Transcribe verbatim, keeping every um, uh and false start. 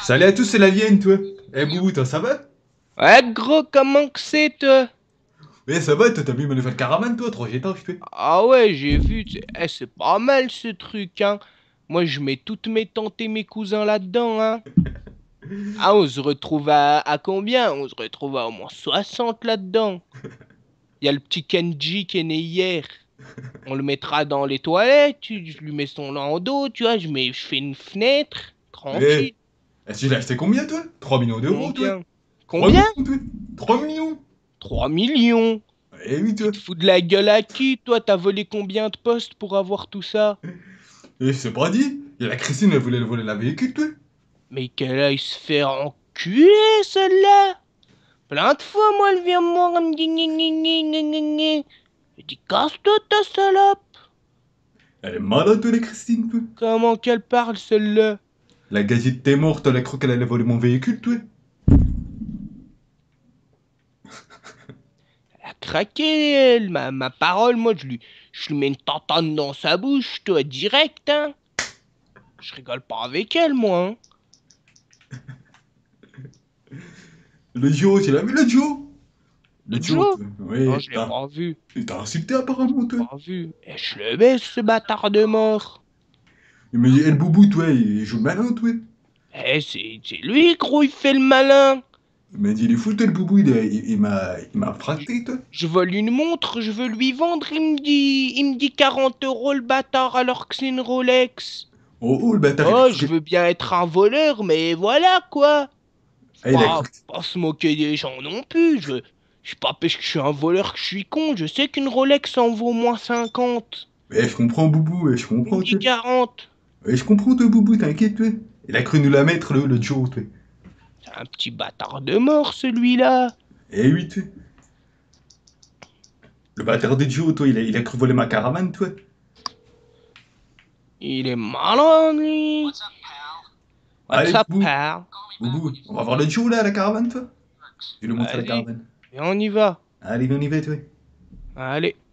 Salut à tous, c'est la Vienne, toi. Eh, Boubou, toi, ça va? Ouais, gros, comment que c'est, toi? Eh, ça va, toi, t'as vu ma nouvelle caravane, toi, trois étages, toi. Ah ouais, j'ai vu, tu- eh, c'est pas mal ce truc, hein. Moi, je mets toutes mes tantes et mes cousins là-dedans, hein. Ah, on se retrouve à, à combien? On se retrouve à au moins soixante là-dedans. Il y a le petit Kenji qui est né hier. On le mettra dans les toilettes, tu- je lui mets son landau, tu vois, je mets, je fais une fenêtre, Eh, tranquille. eh, tu l'as acheté combien, toi? Trois millions d'euros, toi. Combien? Trois Combien? millions, toi. Trois millions. Trois millions. Eh oui, Tu toi. te fous de la gueule à qui, toi? T'as volé combien de postes pour avoir tout ça? Eh, c'est pas dit. Il y a la Christine, elle voulait voler la véhicule, toi. Mais qu'elle aille se faire enculer, celle-là! Plein de fois, moi, elle vient me voir, elle me dit gna gna gna gna gna gna. Je dis, casse-toi, ta salope! Elle est malade, toi, la Christine, toi. Comment qu'elle parle, celle-là? La gazette t'es morte, elle a cru qu'elle allait voler mon véhicule, toi. Elle a craqué, elle, ma, ma parole, moi, je lui, je lui mets une tantane dans sa bouche, toi, direct, hein! Je rigole pas avec elle, moi, hein! Le Joe, tu l'as vu, le Joe? Le Joe, Joe? toi. Non, Oui, je l'ai t'as pas vu, t'as insulté, apparemment, toi. pas vu. Et je le baisse, ce bâtard de mort! Il me dit, eh, le Boubou, toi, il joue le malin, toi. Eh, c'est c'est lui, gros, il fait le malin! Il m'a dit, il est fou, toi, le Boubou, il, est- il, il m'a il m'a frappé, toi. Je vole une montre, je veux lui vendre, il me dit, il me dit quarante euros le bâtard alors que c'est une Rolex. Oh, oh, le bâtard, il a Oh, cru je que... veux bien être un voleur, mais voilà quoi. Faut Ah, il a cru pas, que... pas se moquer des gens non plus. Je, je suis pas parce que je suis un voleur que je suis con. Je sais qu'une Rolex en vaut au moins cinquante. Eh, je comprends, Boubou, eh, je Il me comprends, dit toi. quarante. Eh, je comprends, toi, Boubou, t'inquiète, toi. Il a cru nous la mettre, le, le Joe, toi. C'est un petit bâtard de mort celui-là. Eh oui, toi. Le bâtard de Joe, toi, il a, il a cru voler ma caravane, toi. Il est malin lui. What's Allez, up, Boubou, pal? Boubou, on va voir le Joe, là, à la caravane, toi. Je vais lui montrer la Vas-y, caravane. et on y va. Allez, on y va, toi. Allez.